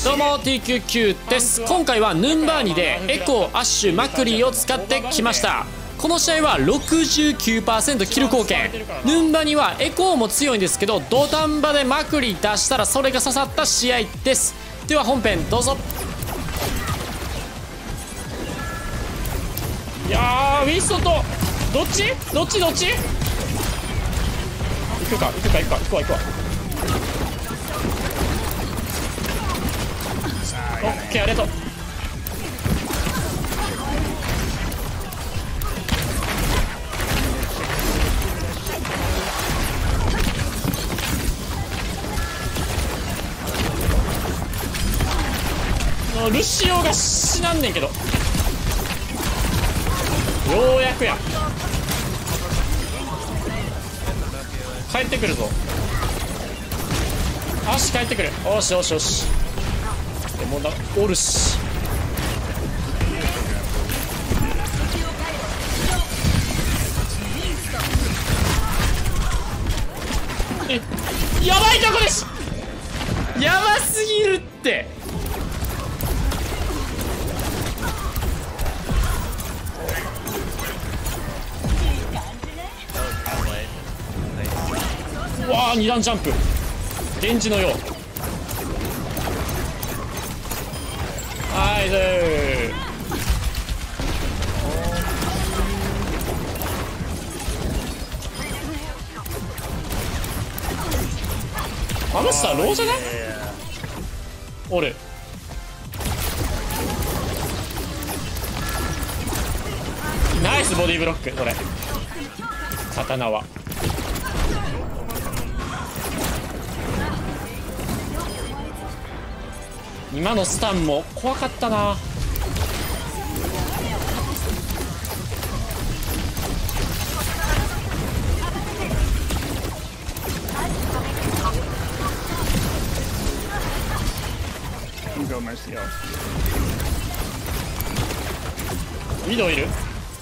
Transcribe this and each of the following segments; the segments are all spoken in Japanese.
どうも TQQ です。今回はヌンバーニでエコー、アッシュ、マクリーを使ってきました。この試合は 69% キル貢献。ヌンバニはエコーも強いんですけど、土壇場でマクリー出したらそれが刺さった試合です。では本編どうぞ。いやー、ウィンストンとどっち行くか行くわ。オッケー、ありがとう。ルシオが死なんねんけど、ようやくや。帰ってくるぞ。足帰ってくる。よし。でもおるし。やばいとこです。やばすぎるって。うわー、2段ジャンプ、源氏のよう。はい、ハムスターローじゃない？おる。ナイスボディーブロック。これ刀は今のスタンも怖かったな。ウィドウいる？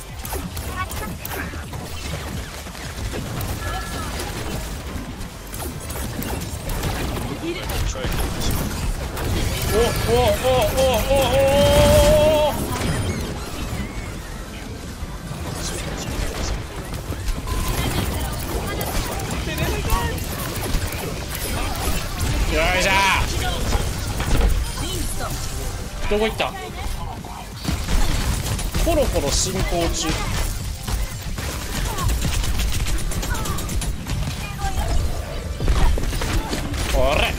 およいしょ。どこ行った？コロコロ進行中。これ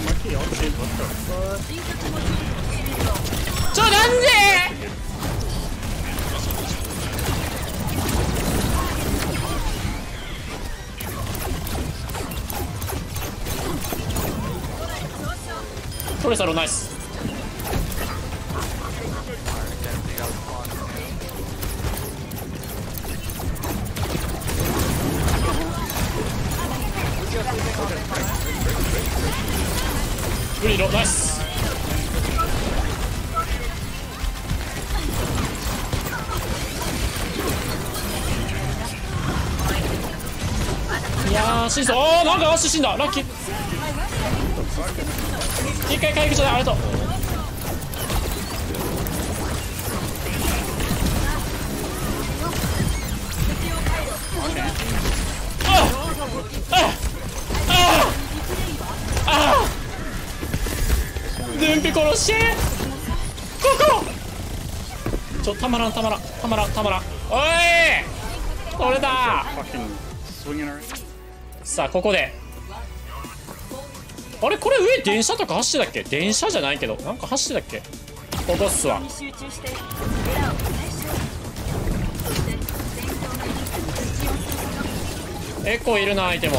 なんでトレサロナイス。グリロナイス。いやー、死んだ。なんか足死んだ。ラッキー。一回回復した。ありがとう。ドゥンピ殺して。ここたまらん。おい、これだ。さあここで、あれこれ上電車とか走ってたっけ？電車じゃないけどなんか走ってたっけ？ここっすわ。エコーいるな。相手も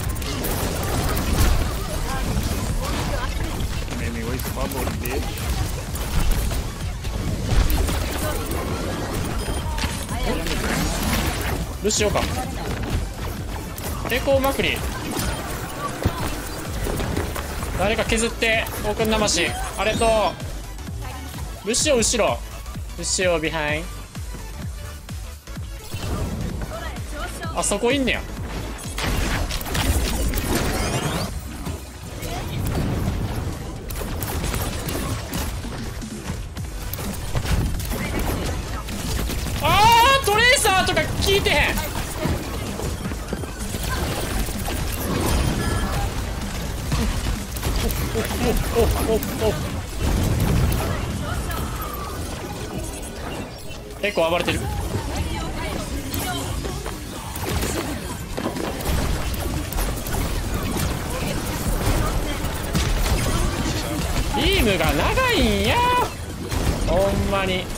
ルシオか。エコーマクリ、誰か削ってオークン魂。ありがとう。ルシオ後ろ、ルシオビハイン。あそこいんねや。 効いてへん。結構暴れてる。ビームが長いんやほんまに。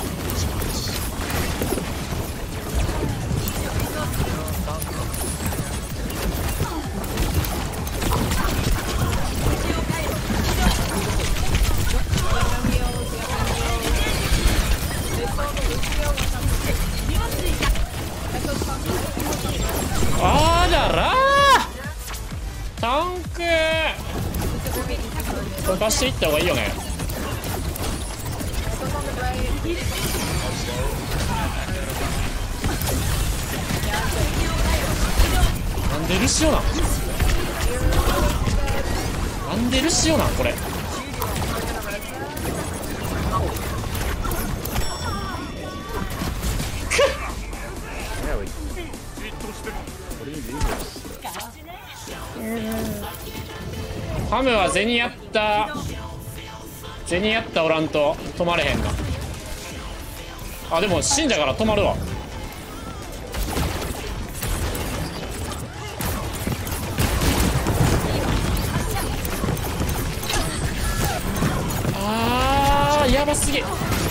あららタンク溶かしていった方がいいよね。なんでルシオなんなんでルシオなんこれ。ハムは銭やったおらんと止まれへんな。あでも死んだから止まるわ。あーやばすぎ。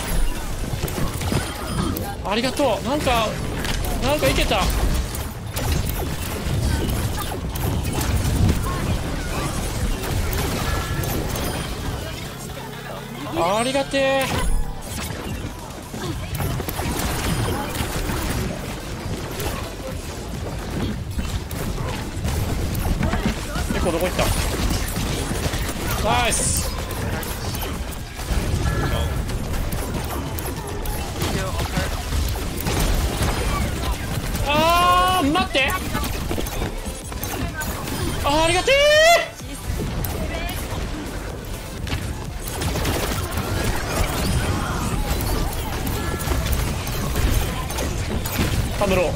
ありがとう。なんかいけた。ありがてえ。結構どこ行った。ナイス。あー待って。ありがてえ。ハムロ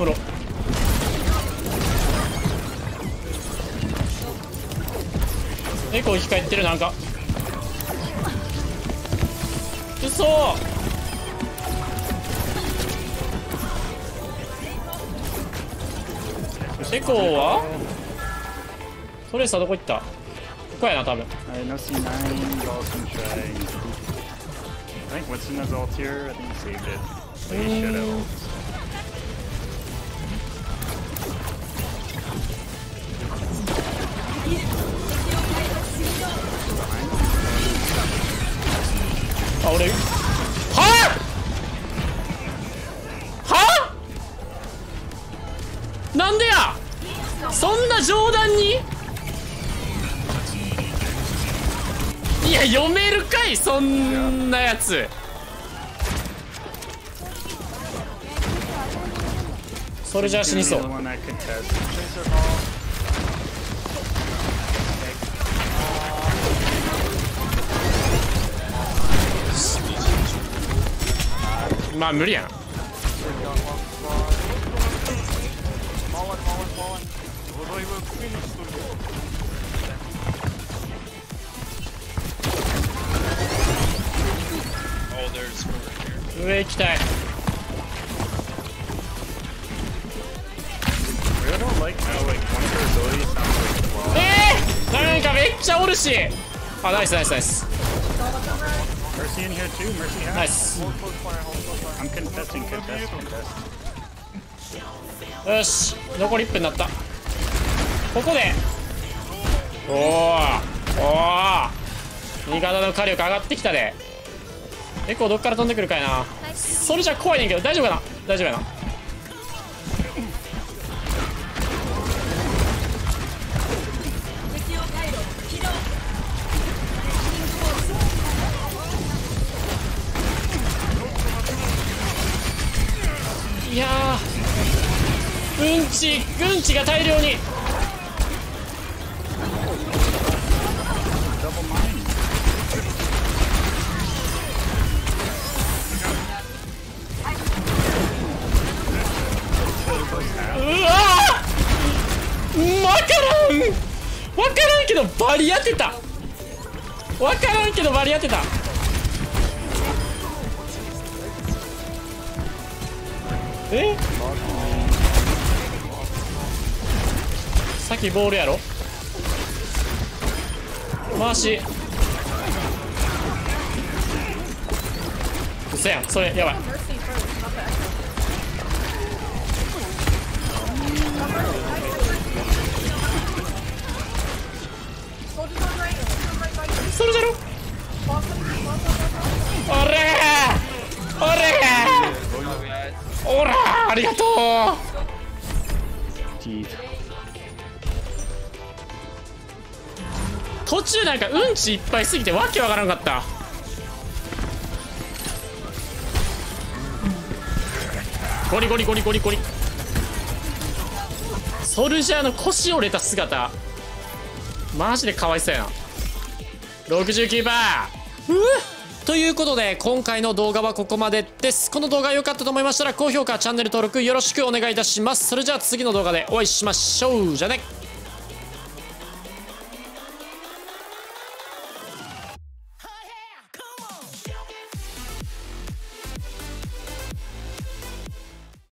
エコー生き返ってる。なんかうそエコーはトレーサーどこ行った。ここやな多分。 No C9, Dawson try. I think Winston has ult here. I think he saved it. But he should have ult. あ俺はなんでやそんな冗談に。いや読めるかいそんなやつ。それじゃ死にそう。まあ無理やな。上行きたい。なんかめっちゃおるし。あナイスナイスナイス。 Mercy in here too. Mercy has. Nice. I'm contesting. よし残り1分になった。ここでおお味方の火力上がってきたで。エコーどっから飛んでくるかいな。それじゃ怖いねんけど大丈夫かな。大丈夫やな。いやーうんちが大量に。 けどバリ当てた。わからんけどバリ当てた。え、さっきボールやろ。回し嘘やん、それやばい。それじゃろ。おらーおらーおらー、ありがとう。途中なんかうんちいっぱいすぎてわけわからんかった。ゴリゴリゴリゴリゴリ。ソルジャーの腰折れた姿マジでかわいそうやな。69%。ということで今回の動画はここまでです。この動画良かったと思いましたら高評価チャンネル登録よろしくお願いいたします。それじゃあ次の動画でお会いしましょう。じゃあね。